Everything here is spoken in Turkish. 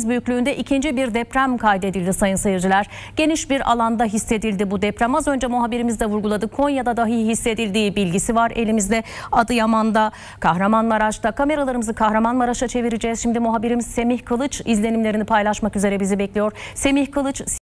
8 büyüklüğünde ikinci bir deprem kaydedildi sayın seyirciler. Geniş bir alanda hissedildi bu deprem. Az önce muhabirimiz de vurguladı. Konya'da dahi hissedildiği bilgisi var elimizde. Adıyaman'da, Kahramanmaraş'ta. Kameralarımızı Kahramanmaraş'a çevireceğiz. Şimdi muhabirimiz Semih Kılıç izlenimlerini paylaşmak üzere bizi bekliyor. Semih Kılıç,